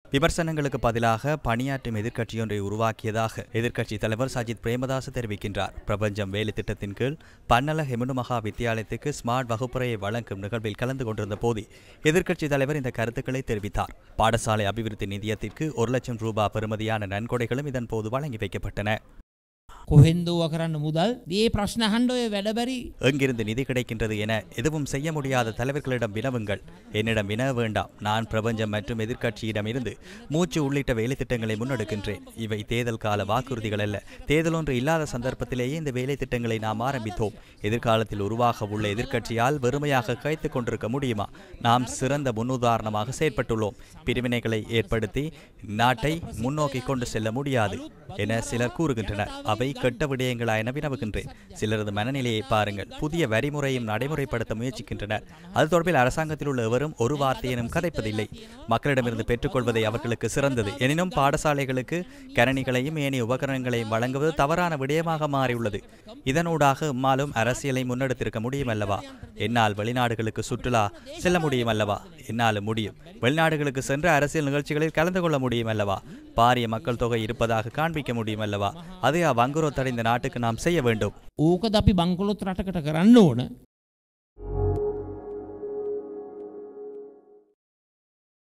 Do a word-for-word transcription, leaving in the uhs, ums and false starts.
விமர்சனங்களுக்கு பதிலாக பணியாற்றும் எதிர்க்கட்சியொன்றை உருவாக்கியதாக எதிர்க்கட்சித் தலைவர் சஜித் பிரேமதாச தெரிவிக்கின்றார். பிரபஞ்சம் வேலை திட்டத்தின் கீழ் பன்னல ஹெமுனு மகா வித்தியாலயத்துக்கு ஸ்மார்ட் வகுப்பறையை வழங்கும் நிகழ்வில் கலந்து கொண்டிருந்த போது எதிர்க்கட்சித் தலைவர் இந்த கருத்துக்களை தெரிவித்தார். பாடசாலை அபிவிருத்தி நிதியத்திற்கு ஒரு லட்சம் ரூபாய் பெறுமதியான நன்கொடைகளும் இதன் போது வழங்கி வைக்கப்பட்டன. කොහෙන්දෝව කරන්න මුදල් ඒ ප්‍රශ්න අහන්න ඔය වැඩබරි எங்கிருந்து நிதி கிடைக்கின்றது என எதுவும் செய்ய முடியாத தலைவர்களிடம் வினவுங்கள். என்னிடம் வினவ வேண்டாம். நான் பிரபஞ்சம் மற்றும் எதிர்க்கட்சியிடம் இருந்து மூச்சு உள்ளிட்ட வேலை திட்டங்களை முன்னெடுக்கின்றேன். இவை தேர்தல் கால வாக்குறுதிகள் அல்ல. தேர்தல் ஒன்று இல்லாத சந்தர்ப்பத்திலேயே இந்த வேலை திட்டங்களை நாம் ஆரம்பித்தோம். எதிர்காலத்தில் உருவாக உள்ள எதிர்க்கட்சியால் வெறுமையாக கைத்துக் கொண்டிருக்க முடியுமா? நாம் சிறந்த முன்னுதாரணமாக செயற்பட்டுள்ளோம். பிரிவினைகளை ஏற்படுத்தி நாட்டை முன்னோக்கி கொண்டு செல்ல முடியாது என சிலர் கூறுகின்றனர். அவை கெட்ட விடயங்களா என வினவுகின்றேன். சிலரது மனநிலையை பாருங்கள். புதிய வரிமுறையும் நடைமுறைப்படுத்த முயற்சிக்கின்றனர். அது தொடர்பில் அரசாங்கத்தில் உள்ள எவரும் ஒரு வார்த்தையினும் கதைப்பதில்லை. மக்களிடமிருந்து பெற்றுக்கொள்வதை அவர்களுக்கு சிறந்தது. எனினும் பாடசாலைகளுக்கு கரணிகளையும் ஏனைய உபகரணங்களையும் வழங்குவது தவறான விடயமாக மாறியுள்ளது. இதனூடாக எம்மாலும் அரசியலை முன்னெடுத்திருக்க முடியும் அல்லவா? என்னால் வெளிநாடுகளுக்கு சுற்றுலா செல்ல முடியும் அல்லவா? என்னாலும் முடியும். வெளிநாடுகளுக்கு சென்று அரசியல் நிகழ்ச்சிகளில் கலந்து கொள்ள முடியும் அல்லவா? பாரிய மக்கள் தொகை இருப்பதாக காண்பிக்க முடியும் அல்லவா? அதை வங்குரோத்தடைந்த நாட்டுக்கு நாம் செய்ய வேண்டும். ඕකද අපි බංකොලොත් රටකට කරන්න ඕන.